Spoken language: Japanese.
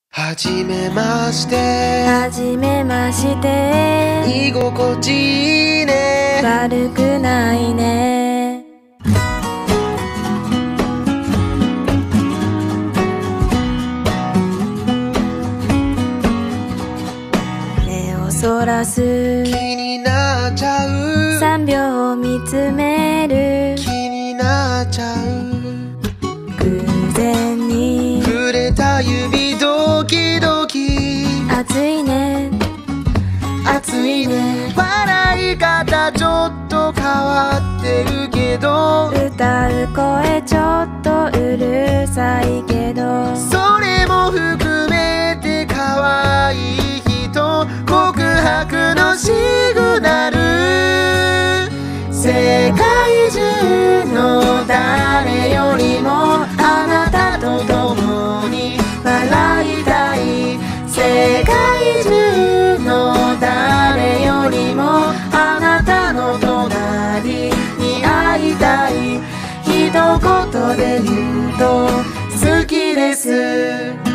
はじめまして。 はじめまして。 居心地いいね。 悪くないね。目をそらす。 気になっちゃう。 3秒見つめる。 気になっちゃう。 偶然に触れた指ドキドキ。 熱いね熱いね。笑い方ちょっと変わってるけど、 歌う声ちょっとうるさいけど、 それも含めて可愛い人。告白のシグナル。世界中の誰よりもあなたと共に笑いたい。世界中の誰よりもあなたの隣に会いたい。一言で言うと好きです。